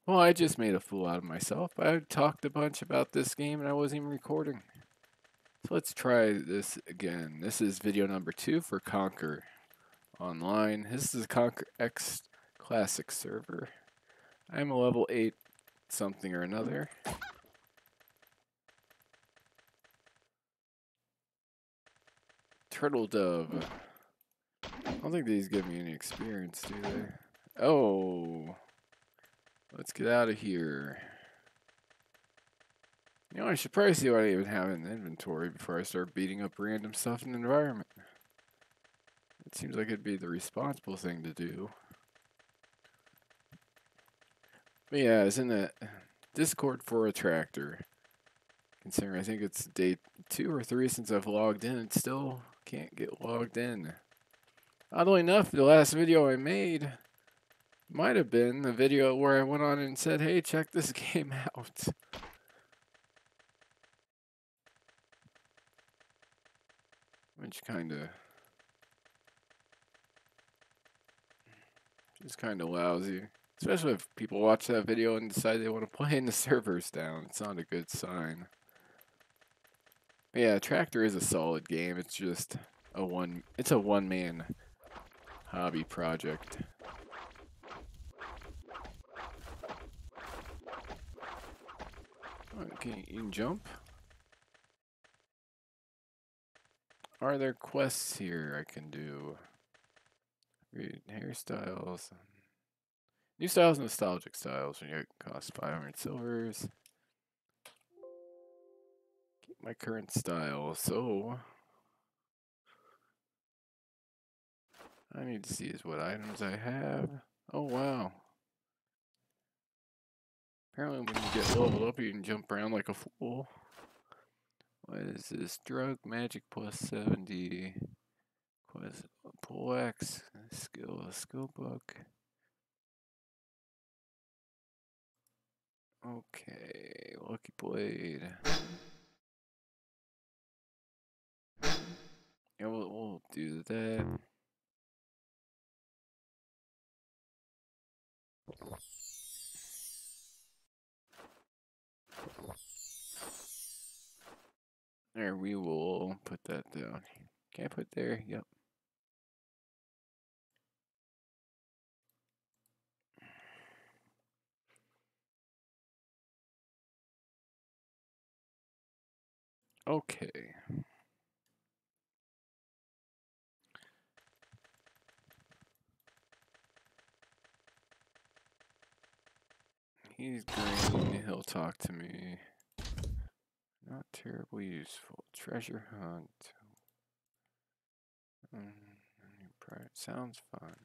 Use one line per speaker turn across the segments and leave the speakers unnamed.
Well, I just made a fool out of myself. I talked a bunch about this game and I wasn't even recording. So let's try this again. This is video number 2 for Conquer Online. This is a Conquer X Classic server. I'm a level 8 something or another. Turtle Dove. I don't think these give me any experience, do they? Oh. Let's get out of here. You know, I should probably see what I even have in the inventory before I start beating up random stuff in the environment. It seems like it'd be the responsible thing to do. But yeah, it's in the Discord for a tractor. Considering I think it's day 2 or 3 since I've logged in, it still can't get logged in. Oddly enough, the last video I made might have been the video where I went on and said, hey, check this game out. Which is kind of lousy. Especially if people watch that video and decide they want to play and the server's down. It's not a good sign. But yeah, Tractor is a solid game. It's just a one-man hobby project. Okay, you can jump. Are there quests here I can do? Read hairstyles. New styles, nostalgic styles. When you cost 500 silvers. Keep my current style. So I need to see is what items I have. Oh wow. Apparently when you get leveled up you can jump around like a fool. What is this? Drug magic plus 70. Quest pull X skill book. Okay, lucky blade. Yeah, we'll do that. There, we will put that down. Can I put there? Yep. Okay. He's green. He'll talk to me. Not terribly useful. Treasure hunt. Sounds fun.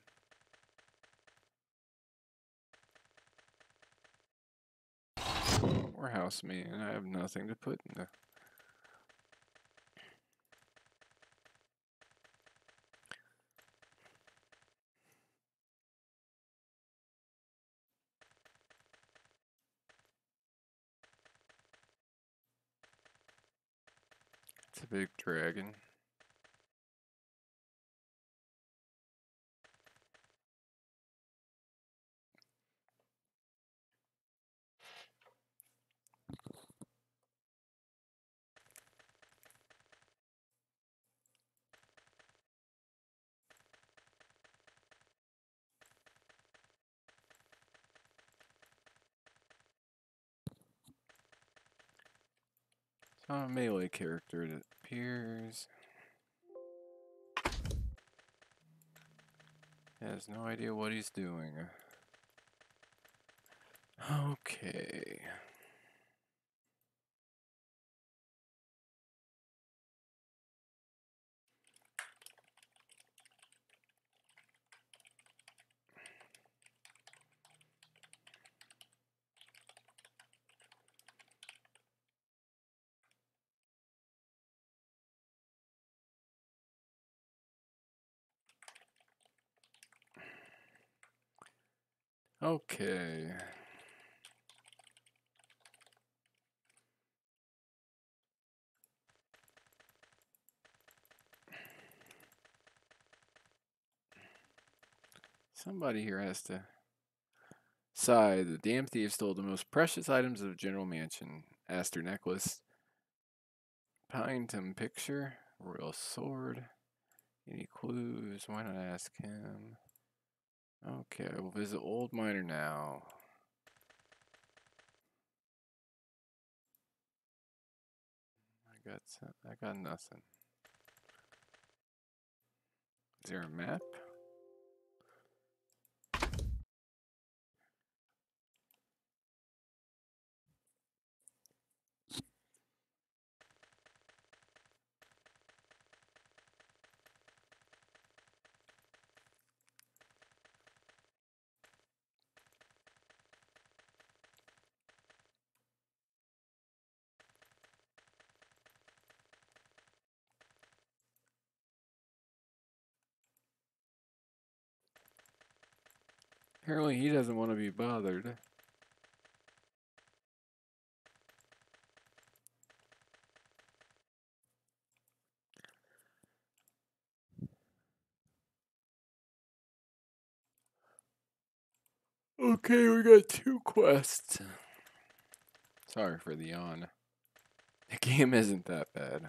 Warehouse man. I have nothing to put in the. It's a big dragon. So I'm a melee character that appears. Has no idea what he's doing. Okay. Okay. Somebody here has to. inside. The damn thief stole the most precious items of General Mansion. Aster necklace. Pinetime picture. Royal sword. Any clues? Why not ask him? Okay, we'll visit Old Miner now. I got nothing. Is there a map? Apparently he doesn't want to be bothered. Okay, we got 2 quests. Sorry for the yawn. The game isn't that bad.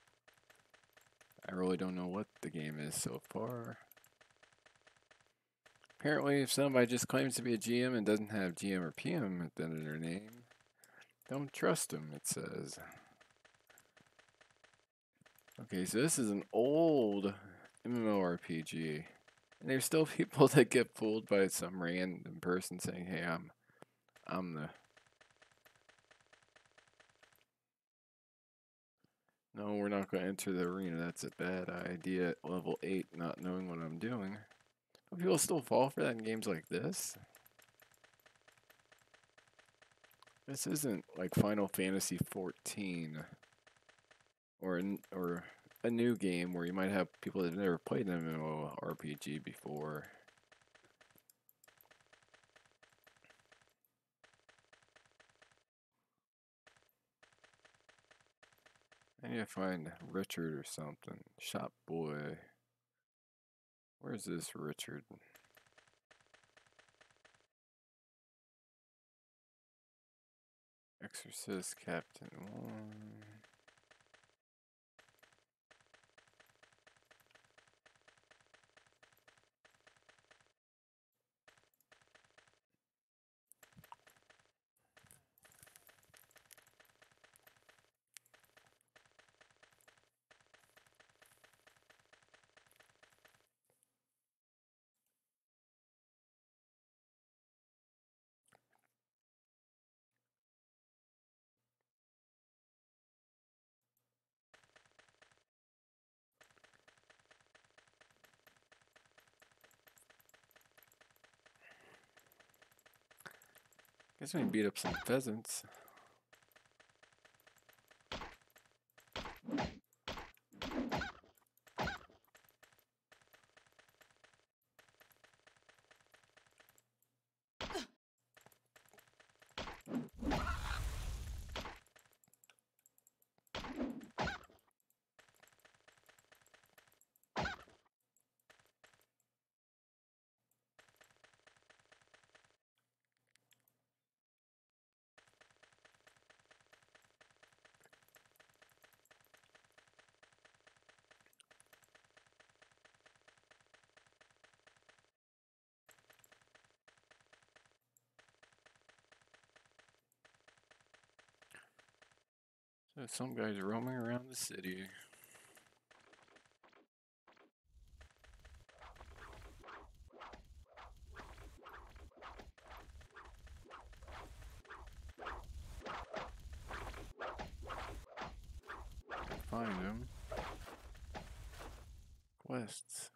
I really don't know what the game is so far. Apparently, if somebody just claims to be a GM and doesn't have GM or PM at the end of their name, don't trust them, it says. Okay, so this is an old MMORPG. And there's still people that get fooled by some random person saying, hey, I'm the... No, we're not going to enter the arena. That's a bad idea at level 8, not knowing what I'm doing. But people still fall for that in games like this. This isn't like Final Fantasy 14 or a new game where you might have people that have never played an MMORPG before. I need to find Richard or something. Shop boy. Where's this Richard? Exorcist Captain 1. Guess we can beat up some pheasants. So some guys roaming around the city. Find them. Quests.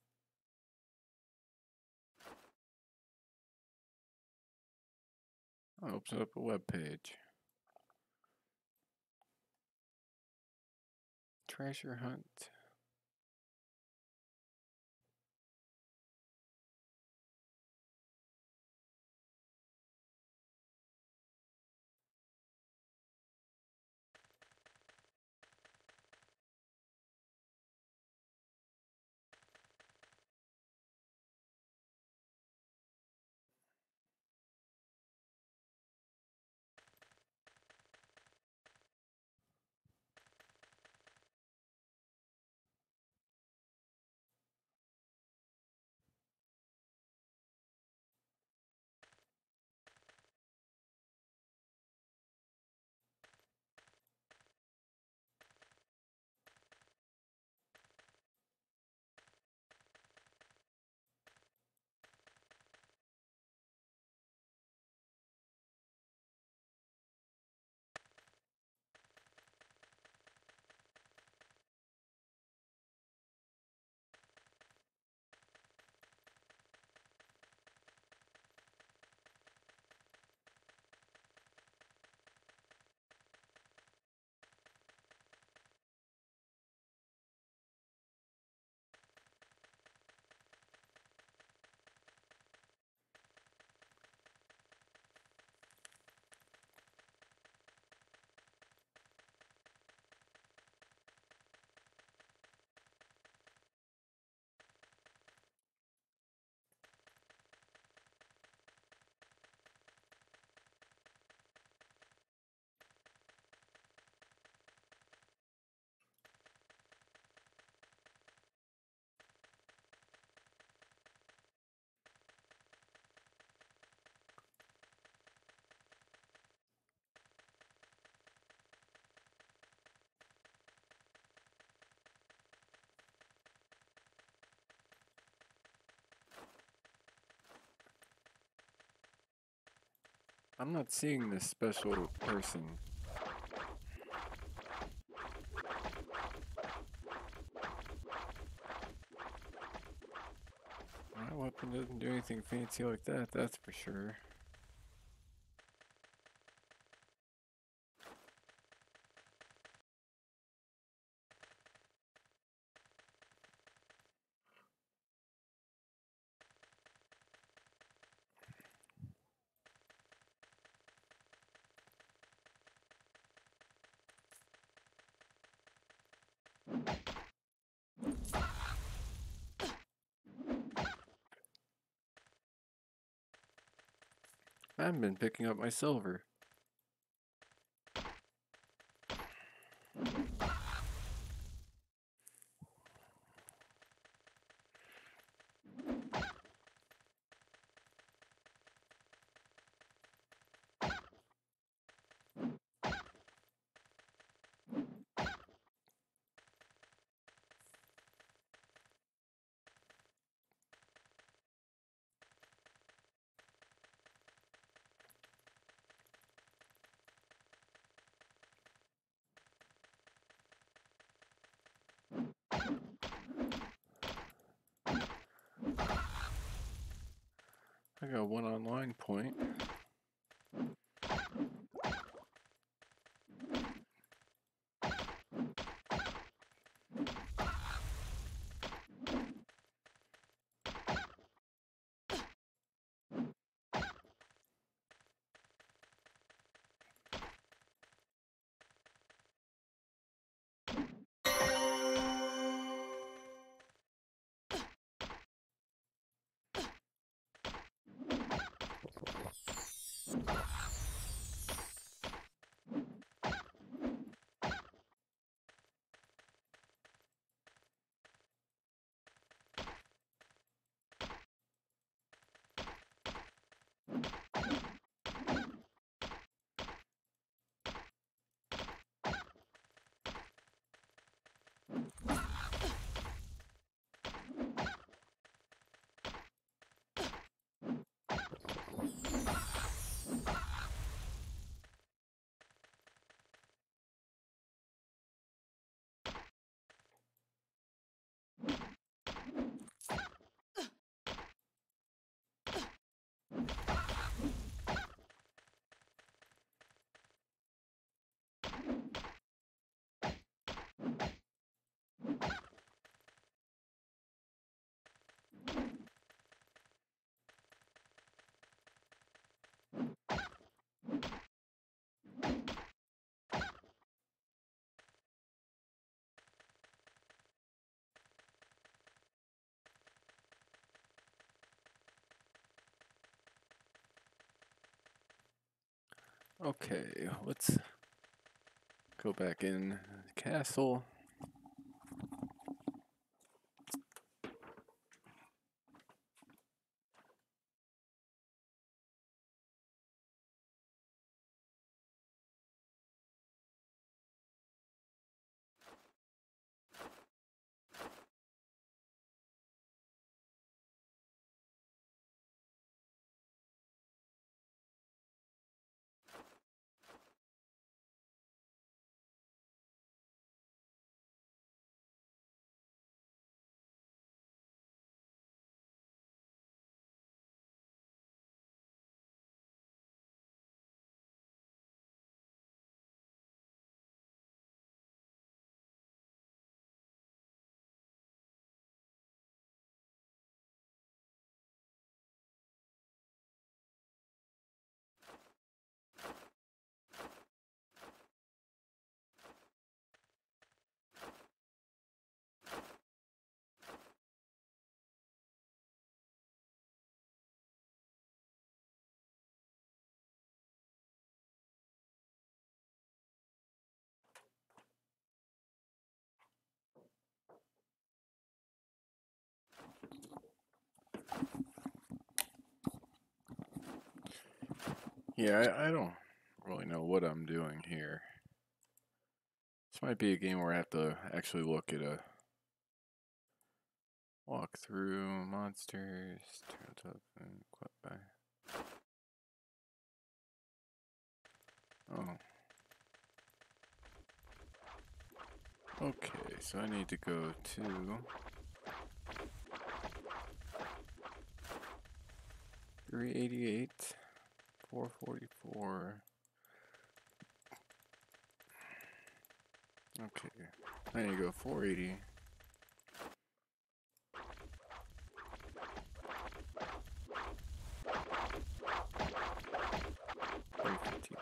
I'll open up a web page. Treasure hunt. I'm not seeing this special person. My weapon doesn't do anything fancy like that, that's for sure. I haven't been picking up my silver. I got one online point. Okay, let's go back in the castle. Yeah, I don't really know what I'm doing here. This might be a game where I have to actually look at a walk through monsters, turn up and equip by. Oh. Okay, so I need to go to 388, 444. Okay, I need to go 480. 315.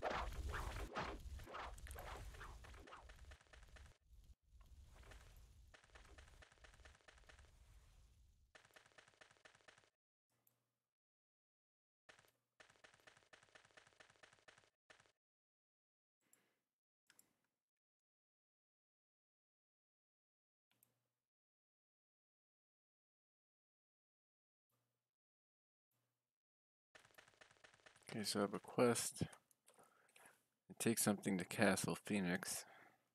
Okay, so I have a quest. It takes something to Castle Phoenix.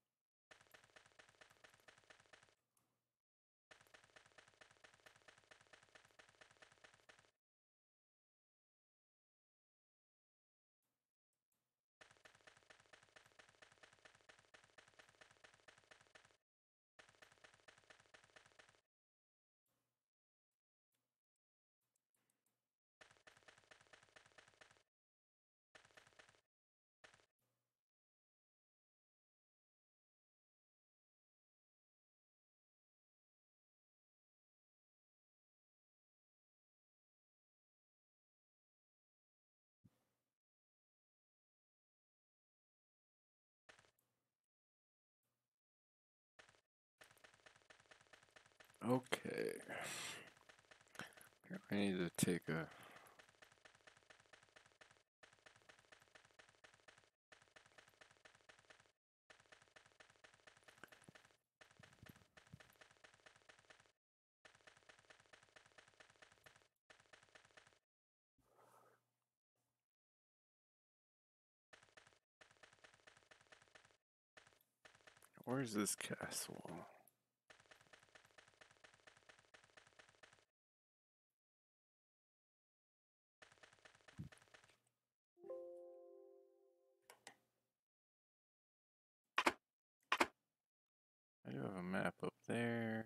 Okay. I need to take a... Where's this castle? I do have a map up there.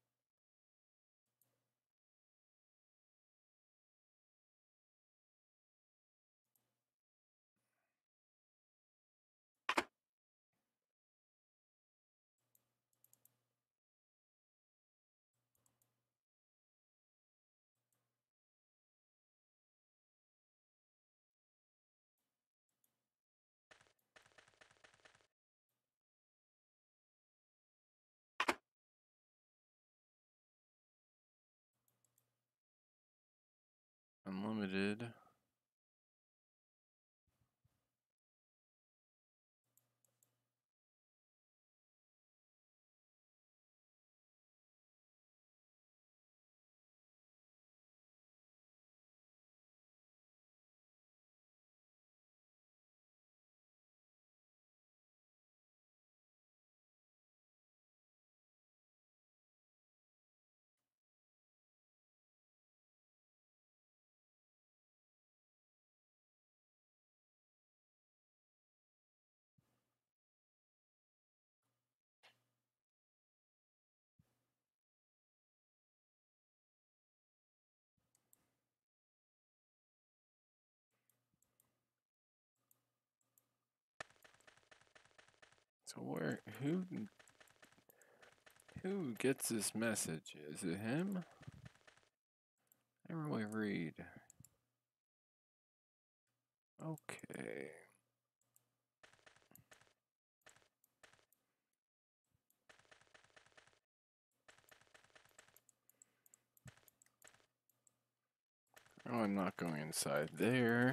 Unlimited. So who gets this message? Is it him? I don't really read. Okay. Oh, I'm not going inside there.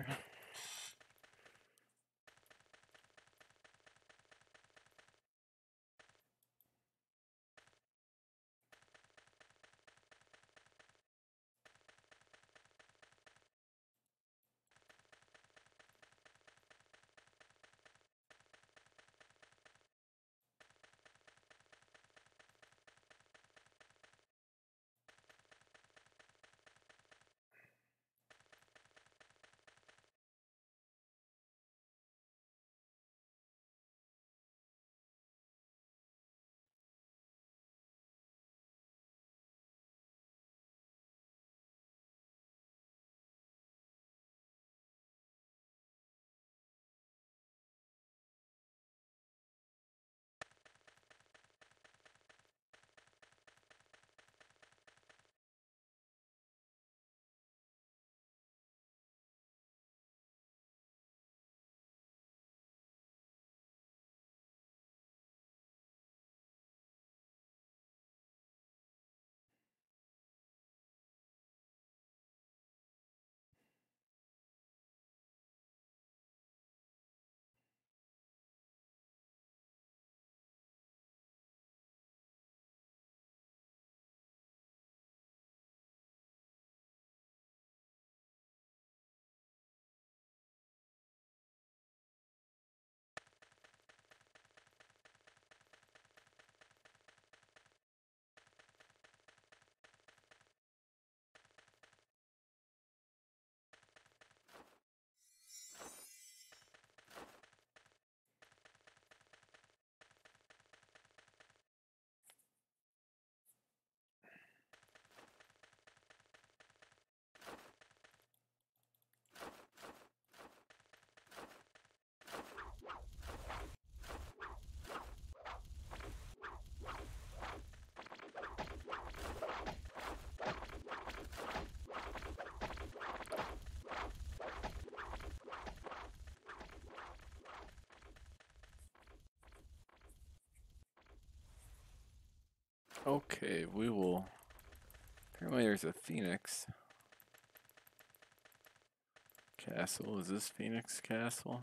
Okay, we will. Apparently, there's a Phoenix Castle. Is this Phoenix Castle?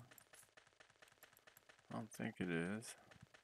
I don't think it is.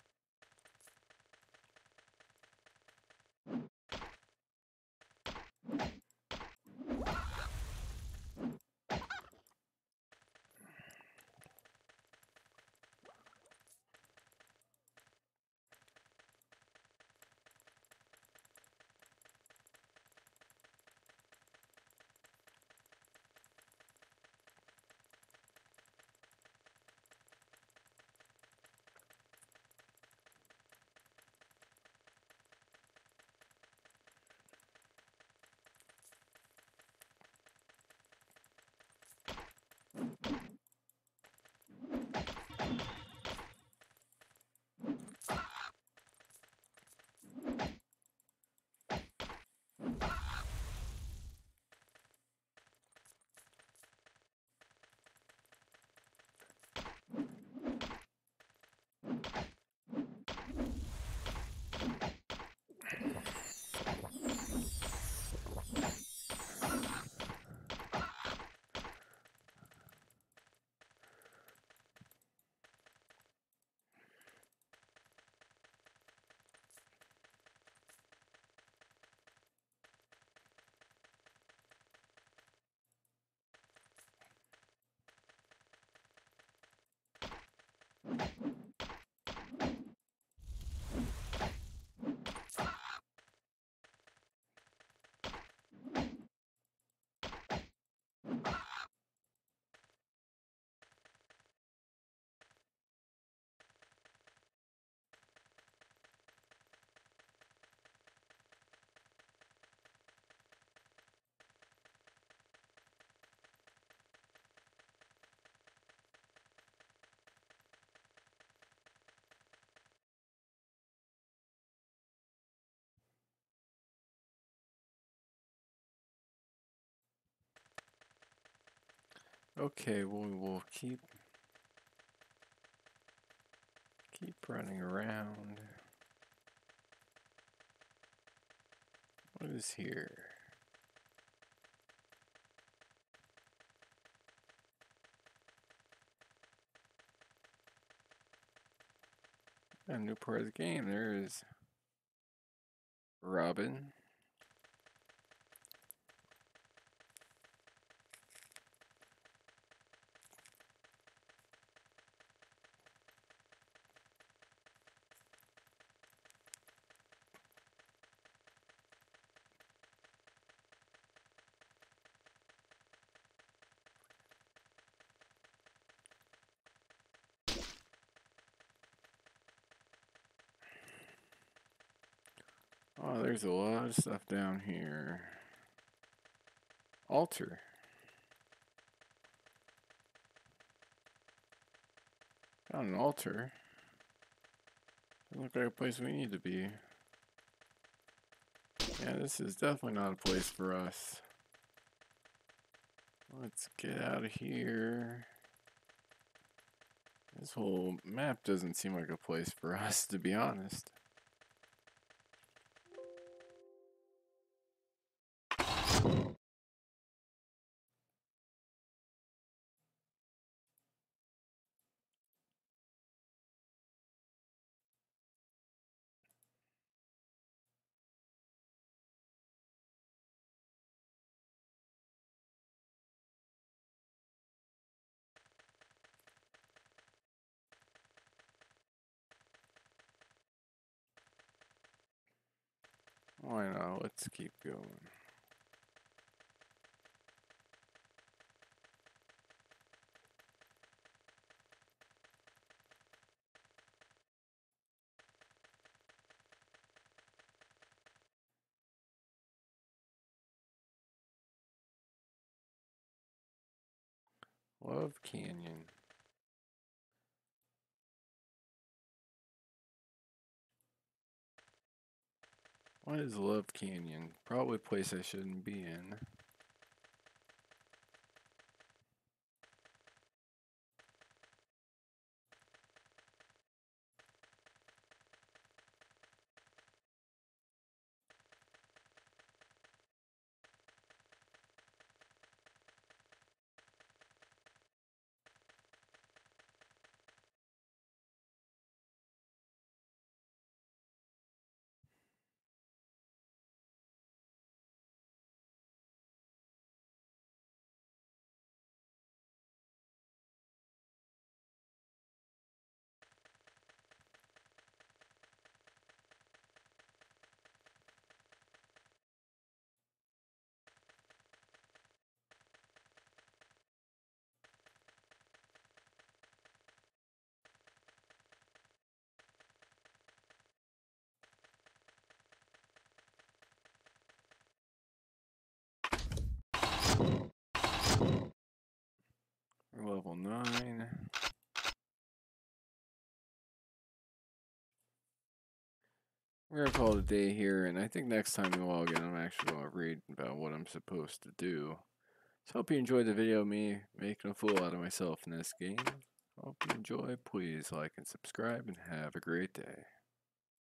Okay, well, we'll keep running around. What is here? A new part of the game. There is Robin. Oh, there's a lot of stuff down here. Altar. Found an altar. Doesn't look like a place we need to be. Yeah, this is definitely not a place for us. Let's get out of here. This whole map doesn't seem like a place for us, to be honest. Why not? Let's keep going. Love Canyon. What is Love Canyon? Probably a place I shouldn't be in. level 9. We're going to call it a day here, and I think next time we log in, I'm actually going to read about what I'm supposed to do. So hope you enjoyed the video of me making a fool out of myself in this game. Hope you enjoy. Please like and subscribe, and have a great day.